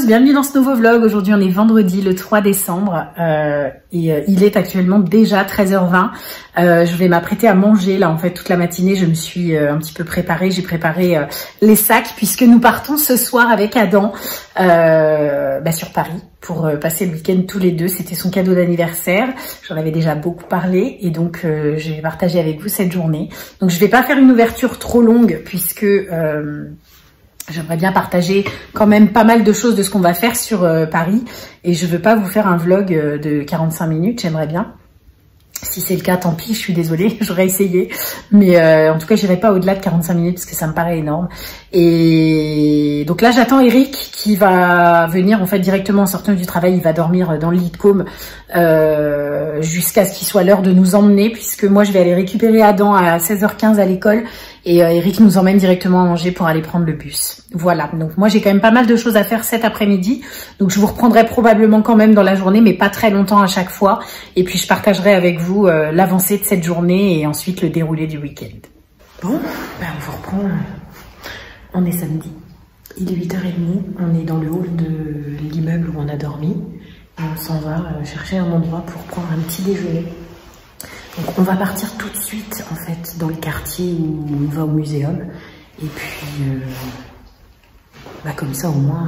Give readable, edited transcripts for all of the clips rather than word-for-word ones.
tous, bienvenue dans ce nouveau vlog. Aujourd'hui on est vendredi le 3 décembre il est actuellement déjà 13h20. Je vais m'apprêter à manger là en fait toute la matinée. Je me suis un petit peu préparée, j'ai préparé les sacs puisque nous partons ce soir avec Adam sur Paris pour passer le week-end tous les deux. C'était son cadeau d'anniversaire, j'en avais déjà beaucoup parlé et donc je vais partager avec vous cette journée. Donc je vais pas faire une ouverture trop longue puisque j'aimerais bien partager quand même pas mal de choses de ce qu'on va faire sur Paris et je veux pas vous faire un vlog de 45 minutes, j'aimerais bien. Si c'est le cas, tant pis, je suis désolée, j'aurais essayé. Mais en tout cas, j'irai pas au-delà de 45 minutes parce que ça me paraît énorme. Et donc là, j'attends Eric qui va venir en fait directement en sortant du travail. Il va dormir dans le lit de com jusqu'à ce qu'il soit l'heure de nous emmener puisque moi, je vais aller récupérer Adam à 16h15 à l'école. Et Eric nous emmène directement à Angers pour aller prendre le bus. Voilà, donc moi j'ai quand même pas mal de choses à faire cet après-midi. Donc je vous reprendrai probablement quand même dans la journée, mais pas très longtemps à chaque fois. Et puis je partagerai avec vous l'avancée de cette journée et ensuite le déroulé du week-end. Bon, on vous reprend. On est samedi. Il est 8h30, on est dans le hall de l'immeuble où on a dormi. Et on s'en va chercher un endroit pour prendre un petit déjeuner. Donc on va partir tout de suite en fait dans le quartier où on va au muséum et puis comme ça au moins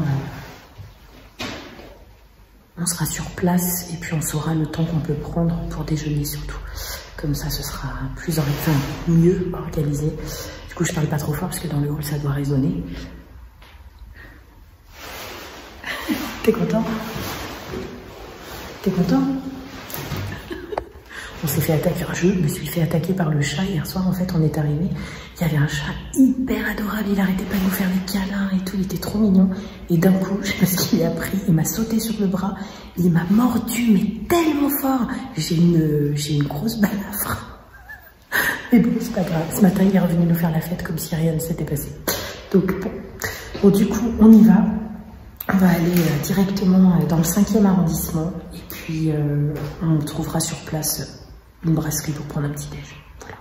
on sera sur place et puis on saura le temps qu'on peut prendre pour déjeuner surtout. Comme ça ce sera mieux organisé. Du coup je parle pas trop fort parce que dans le hall ça doit résonner. T'es content? T'es content? On s'est fait attaquer, je me suis fait attaquer par le chat hier soir. En fait, on est arrivé, il y avait un chat hyper adorable, il arrêtait pas de nous faire des câlins et tout, il était trop mignon. Et d'un coup, je sais pas ce qu'il a pris, il m'a sauté sur le bras, il m'a mordu, mais tellement fort. J'ai une grosse balafre. Mais bon, c'est pas grave. Ce matin, il est revenu nous faire la fête comme si rien ne s'était passé. Donc bon, du coup, on y va. On va aller directement dans le 5e arrondissement et puis on trouvera sur place une brasserie pour prendre un petit déj. Voilà.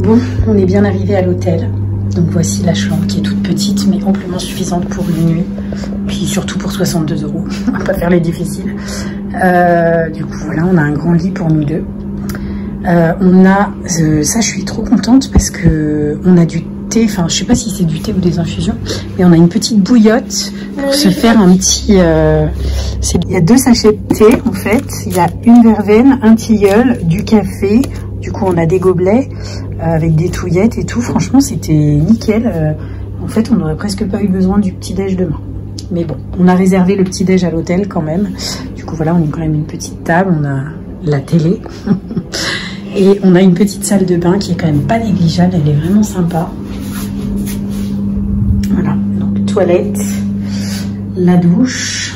Bon, on est bien arrivé à l'hôtel. Donc voici la chambre qui est toute petite mais amplement suffisante pour une nuit. Puis surtout pour 62 €. On va pas faire les difficiles. Du coup voilà, on a un grand lit pour nous deux. On a, ça je suis trop contente parce que on a du thé, enfin je sais pas si c'est du thé ou des infusions, mais on a une petite bouillotte pour se faire un petit... il y a 2 sachets de thé en fait, il y a une verveine, un tilleul, du café, du coup on a des gobelets avec des touillettes et tout, franchement c'était nickel. En fait on n'aurait presque pas eu besoin du petit-déj demain. Mais bon, on a réservé le petit-déj à l'hôtel quand même. Du coup voilà, on a quand même une petite table, on a la télé. Et on a une petite salle de bain qui est quand même pas négligeable, elle est vraiment sympa. Voilà, donc toilette, la douche.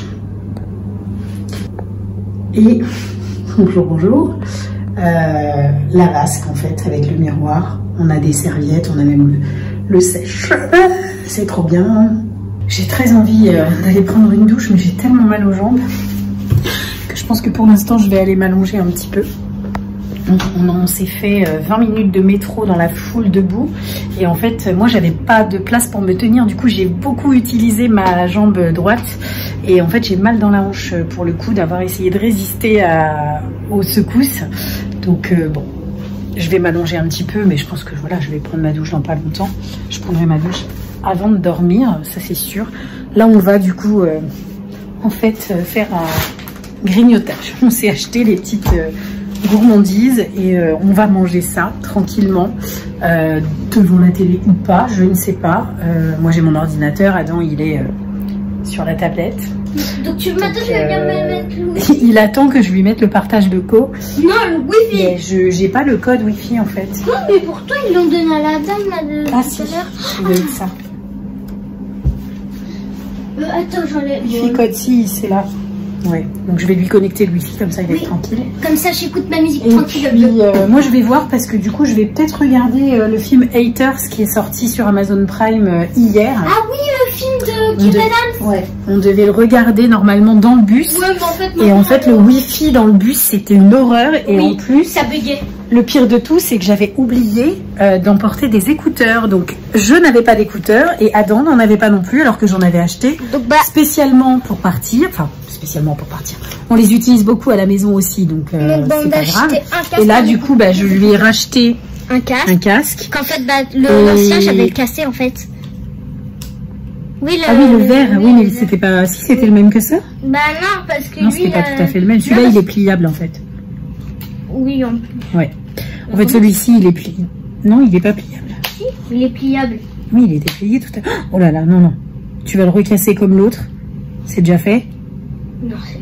Et, bonjour, la vasque en fait avec le miroir. On a des serviettes, on a même le sèche. C'est trop bien. J'ai très envie d'aller prendre une douche, mais j'ai tellement mal aux jambes que je pense que pour l'instant je vais aller m'allonger un petit peu. Donc on s'est fait 20 minutes de métro dans la foule debout et en fait moi j'avais pas de place pour me tenir, du coup j'ai beaucoup utilisé ma jambe droite et en fait j'ai mal dans la hanche pour le coup d'avoir essayé de résister aux secousses. Donc bon, je vais m'allonger un petit peu mais je pense que voilà, je vais prendre ma douche dans pas longtemps. Je prendrai ma douche avant de dormir, ça c'est sûr. Là on va du coup en fait faire un grignotage. On s'est acheté les petites gourmandises et on va manger ça tranquillement devant la télé ou pas, je ne sais pas. Moi j'ai mon ordinateur, Adam il est sur la tablette. Donc tu m'attends, je vais bien me mettre le wifi. Il attend que je lui mette le partage de co. Non, le wifi. J'ai pas le code wifi en fait. Non mais pour toi ils l'ont donné à la dame là de ah tout si, à l'heure. je dois être ça. Attends, j'enlève. Wifi code si, c'est là. Ouais, donc je vais lui connecter le wifi, comme ça il va être tranquille. Comme ça j'écoute ma musique et tranquille. Puis, moi je vais voir parce que du coup je vais peut-être regarder le film Haters qui est sorti sur Amazon Prime hier. Ah oui, le film de Kim Adams. Ouais, on devait le regarder normalement dans le bus. Ouais, mais et en fait le wifi dans le bus c'était une horreur et oui, en plus ça buguait. Le pire de tout, c'est que j'avais oublié d'emporter des écouteurs. Donc, je n'avais pas d'écouteurs et Adam n'en avait pas non plus, alors que j'en avais acheté spécialement pour partir. Enfin, spécialement pour partir. On les utilise beaucoup à la maison aussi, donc c'est pas grave. Et là, du coup, je lui ai racheté un casque. Qu'en fait, l'ancien, j'avais cassé en fait. Oui, le vert. Oui, mais c'était pas... Si, c'était le même que ça? Bah non, parce que non, c'était pas tout à fait le même. Celui-là, il est pliable en fait. Oui, en plus. Ouais. En fait, celui-ci, il est plié. Non, il n'est pas pliable. Si, il est pliable. Oui, il était plié tout à l'heure. Oh là là, non, non. Tu vas le recasser comme l'autre. C'est déjà fait? Non, c'est...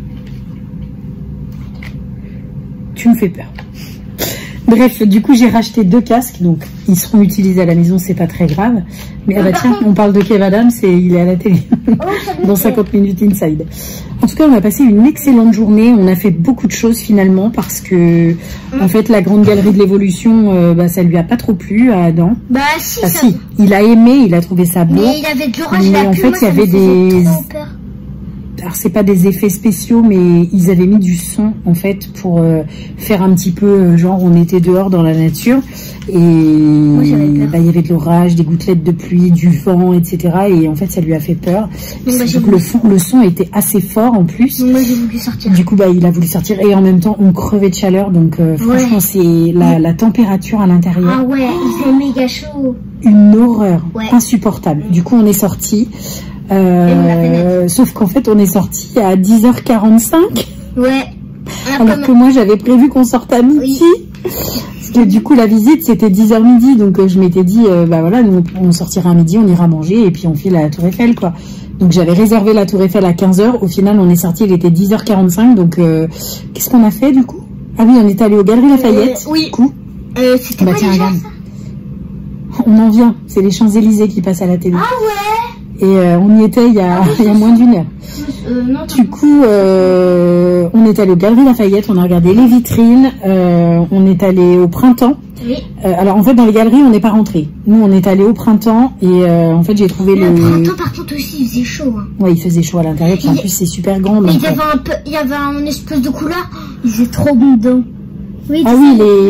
Tu me fais peur. Bref, du coup, j'ai racheté 2 casques. Donc, ils seront utilisés à la maison, c'est pas très grave. Mais ah bah tiens, on parle de Kev Adams et il est à la télé. Dans 50 minutes inside. En tout cas, on a passé une excellente journée. On a fait beaucoup de choses finalement parce que, en fait, la grande galerie de l'évolution, ça lui a pas trop plu à Adam. Bah si, ah, si, il a aimé, il a trouvé ça beau. Mais il y avait de l'orage, mais en fait, il y avait des... Alors c'est pas des effets spéciaux, mais ils avaient mis du son en fait pour faire un petit peu genre on était dehors dans la nature et il y avait de l'orage, des gouttelettes de pluie, du vent, etc. Et en fait ça lui a fait peur. Donc, le son était assez fort en plus. Donc, moi j'ai voulu sortir. Du coup il a voulu sortir et en même temps on crevait de chaleur donc franchement c'est la température à l'intérieur. Ah ouais, il fait méga chaud. Une horreur, insupportable. Du coup on est sorti. Sauf qu'en fait on est sorti à 10h45. Ouais. Alors que moi j'avais prévu qu'on sorte à midi. Parce que du coup la visite c'était 10h midi. Donc je m'étais dit voilà, nous on sortira à midi, on ira manger et puis on file à la Tour Eiffel quoi. Donc j'avais réservé la Tour Eiffel à 15h. Au final on est sorti, il était 10h45. Donc qu'est-ce qu'on a fait du coup? Ah oui, on est allé aux Galeries Lafayette. Oui. Du coup c'était pas déjà ça? On en vient, c'est les Champs-Élysées qui passent à la télé. Ah ouais. Et on y était il y a moins d'1 heure. Du coup, on est allé aux Galeries Lafayette, on a regardé les vitrines, on est allé au printemps. Oui. Alors en fait dans les galeries on n'est pas rentré. Nous on est allé au printemps et en fait j'ai trouvé le printemps par contre aussi il faisait chaud. Hein. Ouais, il faisait chaud à l'intérieur. En plus c'est super grand. Il y avait un espèce de couleur. Il faisait trop bon dedans. Oui. Ah oui,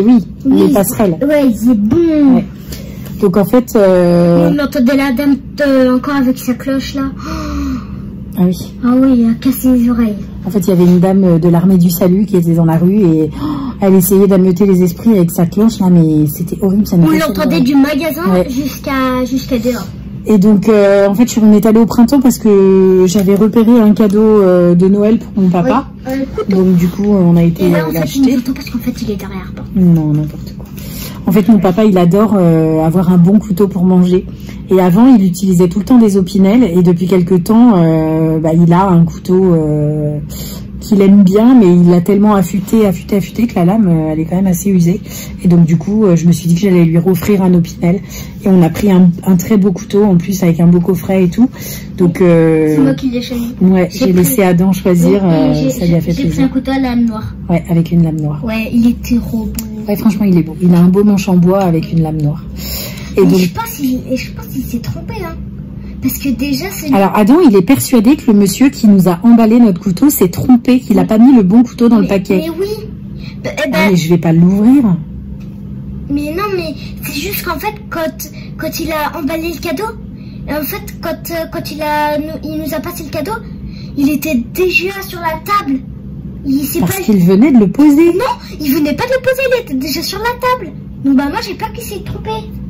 les passerelles. Ouais, il est bon. Ouais. Donc en fait... On entendait la dame encore avec sa cloche là. Ah oui. Ah oui, il a cassé les oreilles. En fait, il y avait une dame de l'armée du salut qui était dans la rue et elle essayait d'ameuter les esprits avec sa cloche là, mais c'était horrible. Ça on l'entendait du magasin jusqu'à dehors. Et donc, en fait, on est allé au printemps parce que j'avais repéré un cadeau de Noël pour mon papa. Oui, donc du coup, on a été l'acheter. Parce qu'en fait, il est derrière. Non, n'importe quoi. En fait, mon papa, il adore avoir un bon couteau pour manger. Et avant, il utilisait tout le temps des opinels. Et depuis quelques temps, il a un couteau qu'il aime bien, mais il l'a tellement affûté que la lame, elle est quand même assez usée. Et donc, du coup, je me suis dit que j'allais lui offrir un opinel. Et on a pris un très beau couteau, en plus, avec un beau coffret et tout. Donc, c'est moi qui l'ai choisi. Ouais, j'ai laissé Adam choisir. Ça lui a fait plaisir. J'ai pris un couteau à lame noire. Ouais, avec une lame noire. Ouais, il était trop beau. Ouais, franchement, il est beau. Il a un beau manche en bois avec une lame noire. Et donc, je pense qu'il s'est trompé, hein. Parce que déjà, c'est... Alors, Adam, il est persuadé que le monsieur qui nous a emballé notre couteau s'est trompé, qu'il n'a pas mis le bon couteau dans le paquet. Mais oui. Mais je vais pas l'ouvrir. Mais non, mais c'est juste qu'en fait, quand il a emballé le cadeau, en fait, quand il nous a passé le cadeau, il était déjà sur la table. Parce qu'il venait de le poser. Non, il venait pas de le poser, il était déjà sur la table. Donc moi j'ai peur qu'il s'est trompé.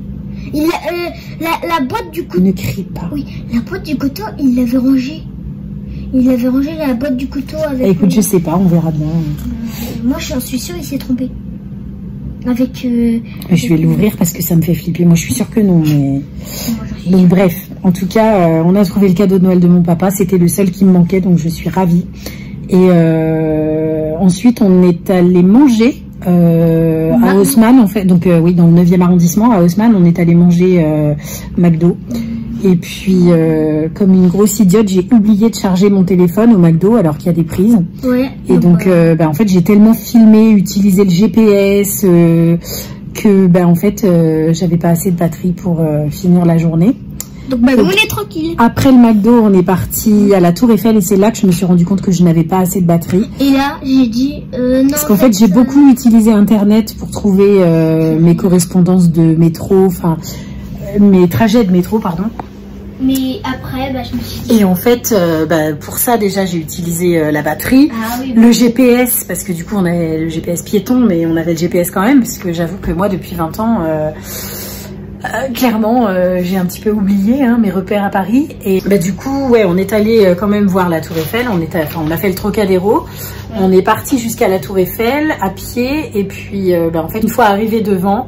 La boîte du couteau... Ne crie pas. Oui, la boîte du couteau, il l'avait rangée. Il avait rangé la boîte du couteau avec... Écoute, je sais pas, on verra bien. Moi j'en suis sûre, il s'est trompé. Avec... je vais l'ouvrir parce que ça me fait flipper. Moi je suis sûre que non, mais... Donc bref, en tout cas, on a trouvé le cadeau de Noël de mon papa. C'était le seul qui me manquait, donc je suis ravie. Et ensuite, on est allé manger à Haussmann, en fait. Donc oui, dans le 9e arrondissement, à Haussmann, on est allé manger McDo. Et puis, comme une grosse idiote, j'ai oublié de charger mon téléphone au McDo alors qu'il y a des prises. Ouais. Et donc, en fait, j'ai tellement filmé, utilisé le GPS que, en fait, j'avais pas assez de batterie pour finir la journée. Donc on est tranquille. Après le McDo, on est parti à la Tour Eiffel et c'est là que je me suis rendu compte que je n'avais pas assez de batterie. Et là, j'ai dit non. Parce qu'en fait, j'ai beaucoup utilisé Internet pour trouver mes correspondances de métro, enfin mes trajets de métro, pardon. Mais après, je me suis dit... Et en fait, pour ça, déjà, j'ai utilisé la batterie, le GPS, parce que du coup, on avait le GPS piéton, mais on avait le GPS quand même, parce que j'avoue que moi, depuis 20 ans... clairement, j'ai un petit peu oublié mes repères à Paris. Et du coup, ouais, on est allé quand même voir la Tour Eiffel. On a fait le Trocadéro. On est parti jusqu'à la Tour Eiffel à pied. Et puis, en fait, une fois arrivé devant,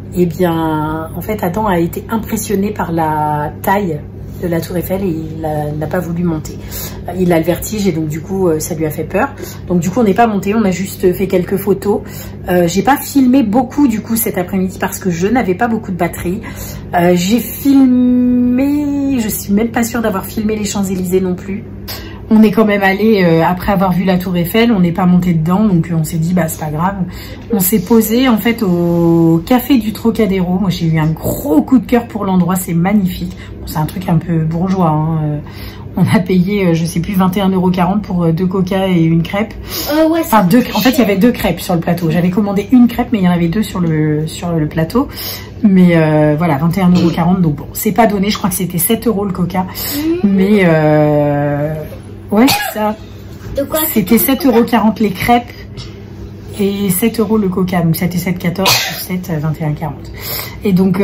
en fait, Adam a été impressionné par la taille de la Tour Eiffel et il n'a pas voulu monter. Il a le vertige et donc du coup ça lui a fait peur. Donc du coup on n'est pas monté, on a juste fait quelques photos. J'ai pas filmé beaucoup du coup cet après-midi parce que je n'avais pas beaucoup de batterie. J'ai filmé, je suis même pas sûre d'avoir filmé les Champs-Élysées non plus. On est quand même allé, après avoir vu la Tour Eiffel, on n'est pas monté dedans, donc on s'est dit, c'est pas grave. On s'est posé, en fait, au café du Trocadéro. Moi, j'ai eu un gros coup de cœur pour l'endroit, c'est magnifique. Bon, c'est un truc un peu bourgeois, on a payé, je sais plus, 21,40 € pour 2 coca et une crêpe. Ouais, enfin, en fait, il y avait 2 crêpes sur le plateau. J'avais commandé une crêpe, mais il y en avait 2 sur le plateau. Mais voilà, 21,40 €. Donc bon, c'est pas donné. Je crois que c'était 7 € le coca. Mais ouais, c'est ça. C'était 7,40 € les crêpes et 7 € le coca. Donc c'était 7,14 plus 7, 21,40. Et donc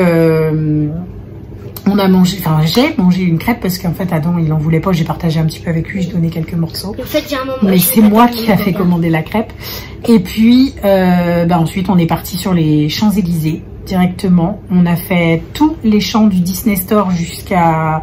on a mangé, j'ai mangé une crêpe parce qu'en fait Adam il en voulait pas, j'ai partagé un petit peu avec lui, je donnais quelques morceaux. En fait, mais c'est moi qui a fait commander la crêpe. Et puis ensuite on est parti sur les Champs-Élysées directement. On a fait tous les champs du Disney Store jusqu'à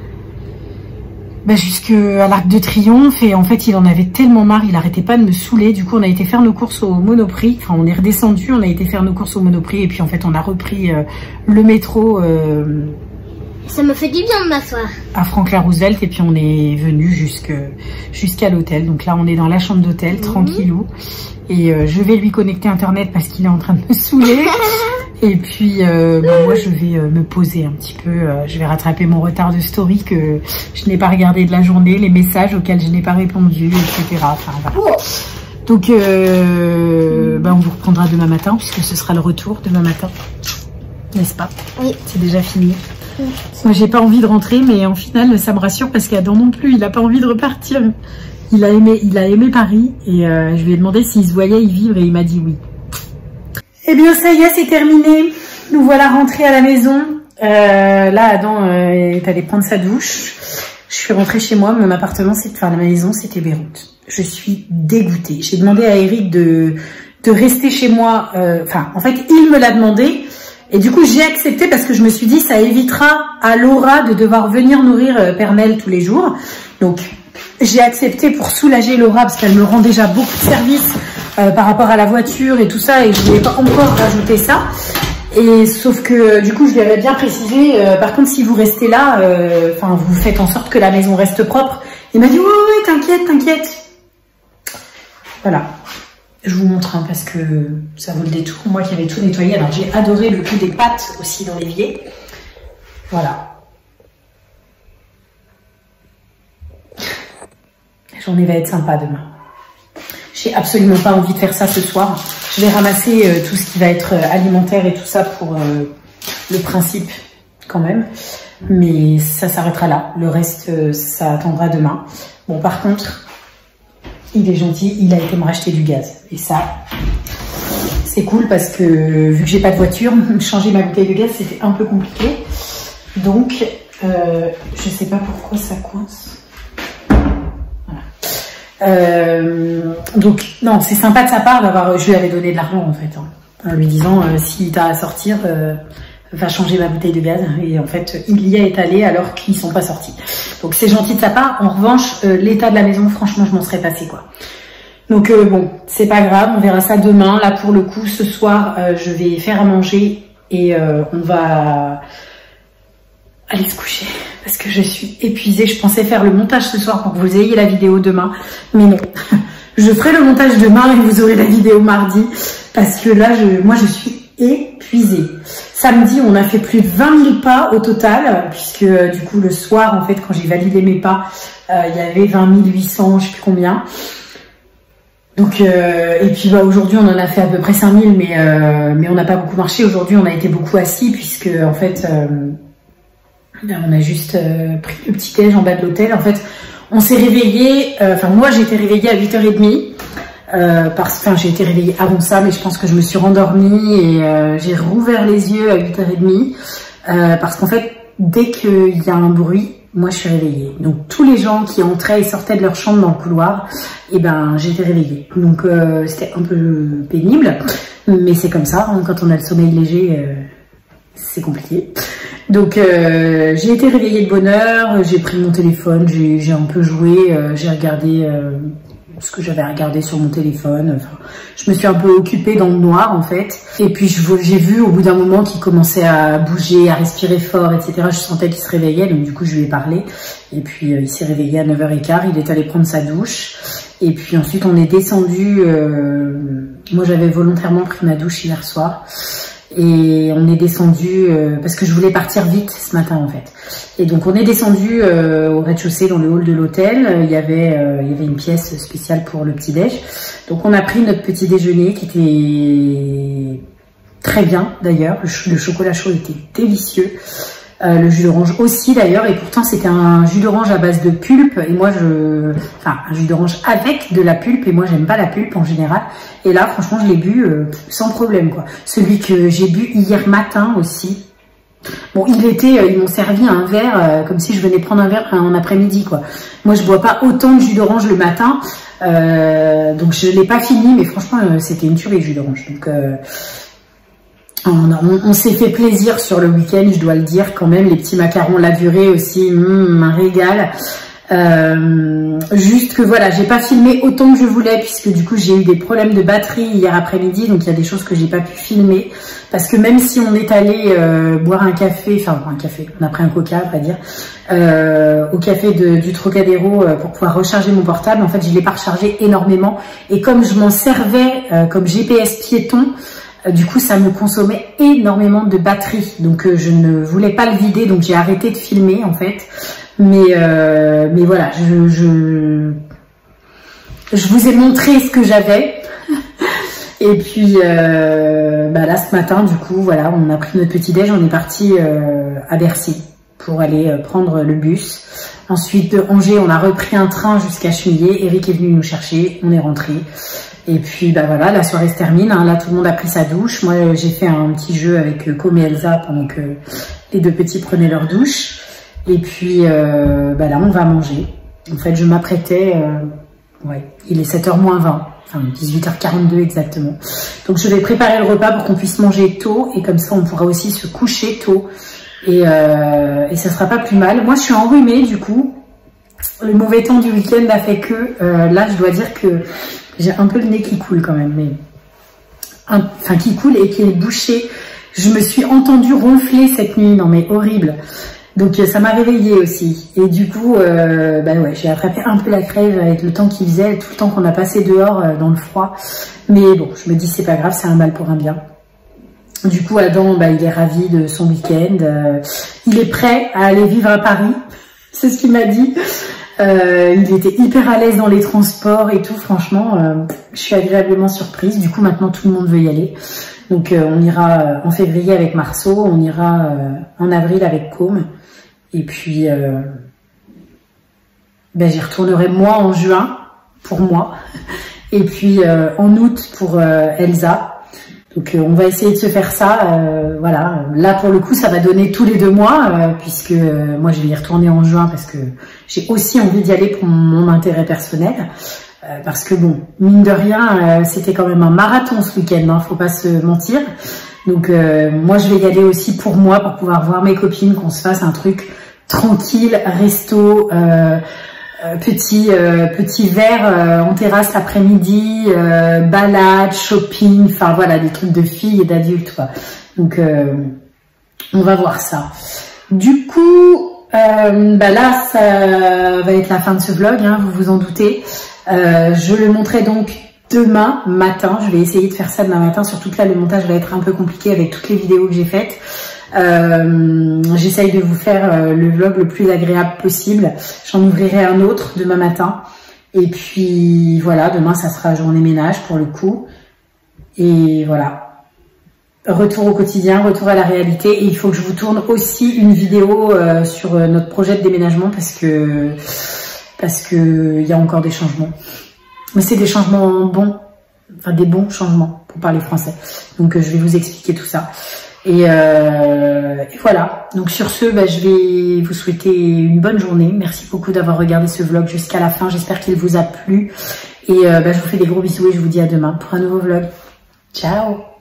l'Arc de Triomphe et en fait il en avait tellement marre, il arrêtait pas de me saouler. Du coup on a été faire nos courses au Monoprix, enfin on est redescendu, on a été faire nos courses au Monoprix et puis en fait on a repris le métro ça me fait du bien de m'asseoir à Franklin Roosevelt et puis on est venu jusqu'à l'hôtel. Donc là on est dans la chambre d'hôtel tranquillou et je vais lui connecter internet parce qu'il est en train de me saouler. Et puis, moi, je vais me poser un petit peu. Je vais rattraper mon retard de story que je n'ai pas regardé de la journée, les messages auxquels je n'ai pas répondu, etc. Enfin, voilà. Donc, on vous reprendra demain matin, puisque ce sera le retour demain matin. N'est-ce pas? Oui. C'est déjà fini. Oui. Moi, j'ai pas envie de rentrer, mais en final, ça me rassure parce qu'Adam non plus, il a pas envie de repartir. Il a aimé Paris et je lui ai demandé s'il se voyait y vivre et il m'a dit oui. Eh bien, ça y est, c'est terminé. Nous voilà rentrés à la maison. Là, Adam est allé prendre sa douche. Je suis rentrée chez moi. Mon appartement, la maison, c'était Beyrouth. Je suis dégoûtée. J'ai demandé à Eric de rester chez moi. En fait, il me l'a demandé. Et du coup, j'ai accepté parce que je me suis dit, ça évitera à Laura de devoir venir nourrir Pernelle tous les jours. Donc, j'ai accepté pour soulager Laura parce qu'elle me rend déjà beaucoup de services par rapport à la voiture et tout ça. Et je voulais pas encore rajouter ça. Et sauf que du coup, je lui avais bien précisé, par contre, si vous restez là, vous faites en sorte que la maison reste propre. Il m'a dit, ouais, t'inquiète, t'inquiète. Voilà. Je vous montre parce que ça vaut le détour. Moi qui avais tout nettoyé, alors j'ai adoré le coup des pâtes aussi dans l'évier. Voilà. La journée va être sympa demain. J'ai absolument pas envie de faire ça ce soir. Je vais ramasser tout ce qui va être alimentaire et tout ça pour le principe quand même. Mais ça s'arrêtera là. Le reste, ça attendra demain. Bon, par contre, il est gentil, il a été me racheter du gaz. Et ça, c'est cool parce que vu que j'ai pas de voiture, changer ma bouteille de gaz, c'était un peu compliqué. Donc, je sais pas pourquoi ça coince. Donc non, c'est sympa de sa part d'avoir, je lui avais donné de l'argent en fait, en lui disant si t'as à sortir, va changer ma bouteille de gaz. Et en fait, il y est allé alors qu'ils sont pas sortis. Donc c'est gentil de sa part. En revanche, l'état de la maison, franchement, je m'en serais passée quoi. Donc bon, c'est pas grave, on verra ça demain. Là pour le coup, ce soir, je vais faire à manger et on va aller se coucher parce que je suis épuisée. Je pensais faire le montage ce soir pour que vous ayez la vidéo demain, mais non. Je ferai le montage demain et vous aurez la vidéo mardi parce que là, moi, je suis épuisée. Samedi, on a fait plus de 20 000 pas au total puisque du coup, le soir, en fait, quand j'ai validé mes pas, il y avait 20 800, je sais plus combien. Donc, et puis bah, aujourd'hui, on en a fait à peu près 5 000, mais on n'a pas beaucoup marché. Aujourd'hui, on a été beaucoup assis puisque, en fait... on a juste pris le petit déj en bas de l'hôtel. En fait, on s'est réveillé. Moi, j'ai été réveillée à 8h30 j'ai été réveillée avant ça, mais je pense que je me suis rendormie et j'ai rouvert les yeux à 8h30 parce qu'en fait, dès qu'il y a un bruit, moi, je suis réveillée. Donc, tous les gens qui entraient et sortaient de leur chambre dans le couloir, j'ai été réveillée. Donc, c'était un peu pénible, mais c'est comme ça. Hein, quand on a le sommeil léger, c'est compliqué. Donc j'ai été réveillée de bonne heure, j'ai pris mon téléphone, j'ai un peu joué, j'ai regardé ce que j'avais à regarder sur mon téléphone. Je me suis un peu occupée dans le noir en fait. Et puis j'ai vu au bout d'un moment qu'il commençait à bouger, à respirer fort, etc. Je sentais qu'il se réveillait, donc du coup je lui ai parlé. Et puis il s'est réveillé à 9h15, il est allé prendre sa douche. Et puis ensuite on est descendu, moi j'avais volontairement pris ma douche hier soir. Et on est descendu parce que je voulais partir vite ce matin en fait. Et donc on est descendu au rez-de-chaussée dans le hall de l'hôtel. Il y avait une pièce spéciale pour le petit-déj. Donc on a pris notre petit déjeuner qui était très bien d'ailleurs. Le chocolat chaud était délicieux. Le jus d'orange aussi d'ailleurs, et pourtant c'était un jus d'orange à base de pulpe, et moi un jus d'orange avec de la pulpe, et moi j'aime pas la pulpe en général, et là franchement je l'ai bu sans problème quoi. Celui que j'ai bu hier matin aussi, bon ils m'ont servi un verre comme si je venais prendre un verre en après-midi quoi. Moi je bois pas autant de jus d'orange le matin, donc je l'ai pas fini, mais franchement c'était une tuerie le jus d'orange, donc... On s'est fait plaisir sur le week-end, je dois le dire quand même. Les petits macarons la durée aussi, un régal. Juste que voilà, j'ai pas filmé autant que je voulais puisque du coup j'ai eu des problèmes de batterie hier après-midi, donc il y a des choses que j'ai pas pu filmer parce que même si on est allé boire un café, on a pris un coca, on va dire, au café du Trocadéro pour pouvoir recharger mon portable, en fait je l'ai pas rechargé énormément et comme je m'en servais comme GPS piéton, du coup, ça me consommait énormément de batterie, donc je ne voulais pas le vider, donc j'ai arrêté de filmer en fait. Mais voilà, je vous ai montré ce que j'avais. Et puis là ce matin du coup voilà, on a pris notre petit déj, on est parti à Bercy pour aller prendre le bus. Ensuite de Angers on a repris un train jusqu'à Chemillé, Eric est venu nous chercher, on est rentré. Et puis voilà, la soirée se termine, hein. Là tout le monde a pris sa douche, moi j'ai fait un petit jeu avec Com et Elsa pendant que les deux petits prenaient leur douche. Et puis là on va manger. En fait je m'apprêtais, ouais, il est 7h moins 20. Enfin, 18h42 exactement. Donc je vais préparer le repas pour qu'on puisse manger tôt et comme ça on pourra aussi se coucher tôt et ça sera pas plus mal. Moi je suis enrhumée du coup. Le mauvais temps du week-end a fait que là je dois dire que j'ai un peu le nez qui coule quand même, mais enfin qui coule et qui est bouché. Je me suis entendue ronfler cette nuit, non mais horrible. Donc ça m'a réveillée aussi et du coup ouais, j'ai attrapé un peu la crève avec le temps qu'il faisait, tout le temps qu'on a passé dehors dans le froid, mais bon je me dis c'est pas grave, c'est un mal pour un bien. Du coup Adam il est ravi de son week-end, il est prêt à aller vivre à Paris, c'est ce qu'il m'a dit. Il était hyper à l'aise dans les transports et tout, franchement je suis agréablement surprise. Du coup maintenant tout le monde veut y aller. Donc on ira en février avec Marceau, on ira en avril avec Com. Et puis j'y retournerai moi en juin pour moi. Et puis en août pour Elsa. Donc on va essayer de se faire ça. Voilà. Là pour le coup ça va donner tous les 2 mois puisque moi je vais y retourner en juin parce que j'ai aussi envie d'y aller pour mon intérêt personnel. Parce que bon, mine de rien, c'était quand même un marathon ce week-end, hein, faut pas se mentir. Donc moi je vais y aller aussi pour moi, pour pouvoir voir mes copines, qu'on se fasse un truc tranquille, resto, petit verre en terrasse l'après-midi, balade, shopping, enfin voilà, des trucs de filles et d'adultes quoi. Donc on va voir ça. Du coup, là ça va être la fin de ce vlog, hein, vous vous en doutez. Je le montrerai donc demain matin, je vais essayer de faire ça demain matin, surtout que là le montage va être un peu compliqué avec toutes les vidéos que j'ai faites. J'essaye de vous faire le vlog le plus agréable possible, j'en ouvrirai un autre demain matin et puis voilà, demain ça sera journée ménage pour le coup et voilà, retour au quotidien, retour à la réalité. Et il faut que je vous tourne aussi une vidéo sur notre projet de déménagement parce que il y a encore des changements. Mais c'est des changements bons, enfin des bons changements pour parler français. Donc je vais vous expliquer tout ça. Et voilà. Donc sur ce, je vais vous souhaiter une bonne journée. Merci beaucoup d'avoir regardé ce vlog jusqu'à la fin. J'espère qu'il vous a plu. Et je vous fais des gros bisous et je vous dis à demain pour un nouveau vlog. Ciao!